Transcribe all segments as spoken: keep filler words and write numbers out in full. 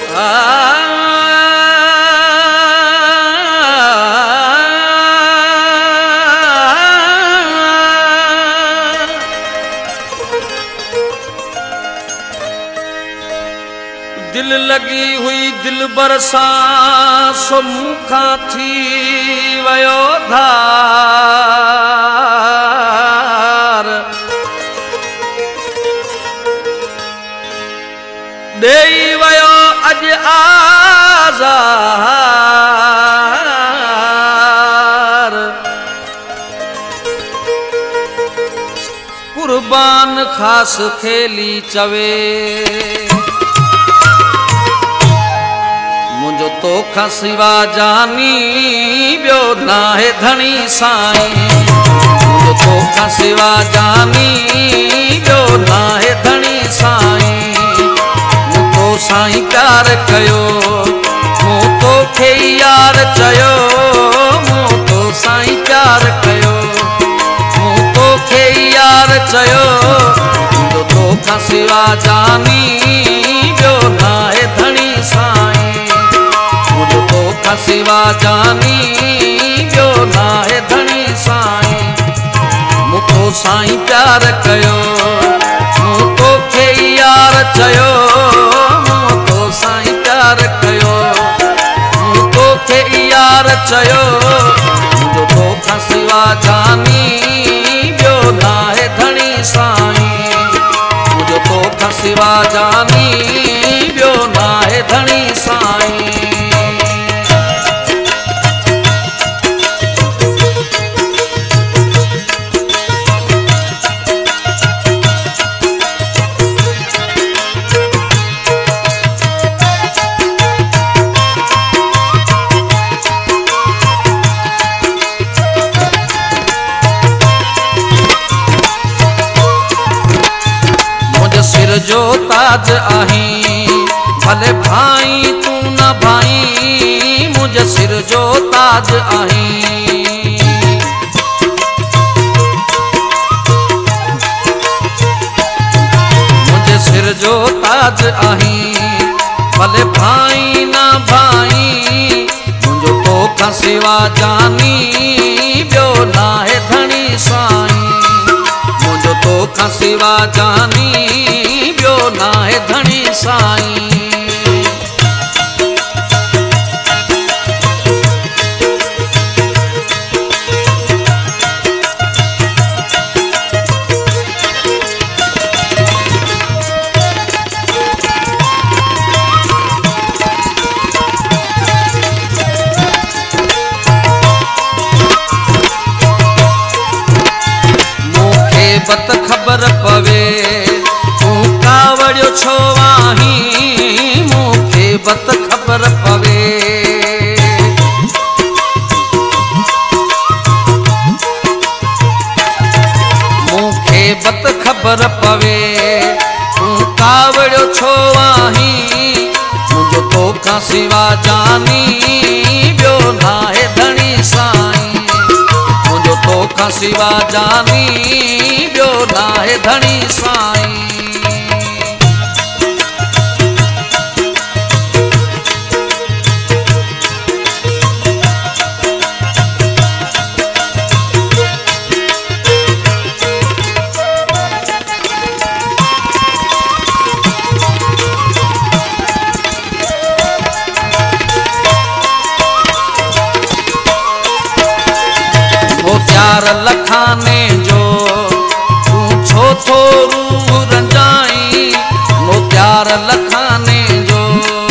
दिल लगी हुई दिल बरसा सो मुखा थी वयो धार देई वयो अज आज़ार कुर्बान खास खेली चवे मुझो तो खसिवा जानी बियो नाहे धनी साईं मुझो तो खसिवा जानी बियो नाहे धनी साईं मु तो साईं प्यार कयो मु तो खे यार चयो मु तो साईं प्यार कयो मु तो खे यार चयो मुझो तो खसिवा जानी बियो नाहे धनी साईं खसिवा जानी बियो नाहे धनी साईं मुखो साईं प्यार कयो मु तो खे यार चयो मु तो साईं प्यार कयो मु तो खे यार चयो मुझो तो खसिवा जानी बियो नाहे धनी साईं मुझो तो खसिवा जानी बियो नाहे धनी साईं सिर जो ताज आही भले भाई तू न भाई मुझे सिर जो ताज आही मुझे सिर जो ताज आही भले भाई न भाई मुझो तो खसिवा जानी बियो नाहे धनी साईं मुझो तो खसिवा जानी बियो नाहे धनी साईं मूंखे बत खबर पवे तू कावड़ियो छो आही मूंखे बत खबर पवे मूंखे बत खबर पवे तू कावड़ियो छो आही मुझो तो खसिवा जानी बियो नाहे धनी साईं मुझो तो खसिवा जानी बियो नाहे धनी साईं प्यार लखाने जो तू छो थोरू रंजाई नो प्यार लखाने जो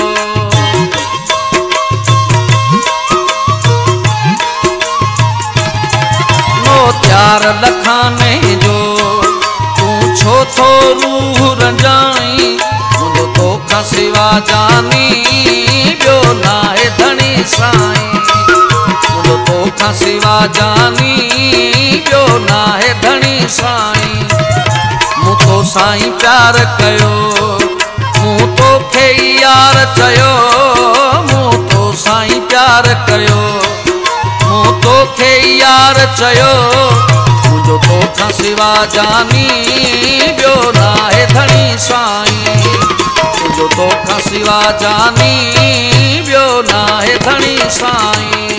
नो प्यार लखाने जो तू छो थोरू रंजाई मुझो तो खसिवा जानी बियो नाहे धनी साईं मुझो तो खसिवा जानी बियो नाहे धनी साईं मु तो साईं प्यार कयो मु तो खे यार चयो मु तो साईं प्यार कयो मु तो खे यार चयो मुझो तो खसिवा जानी बियो नाहे धनी साईं मुझो तो खसिवा सिवा जानी ॿियो नाहे धणी साईं।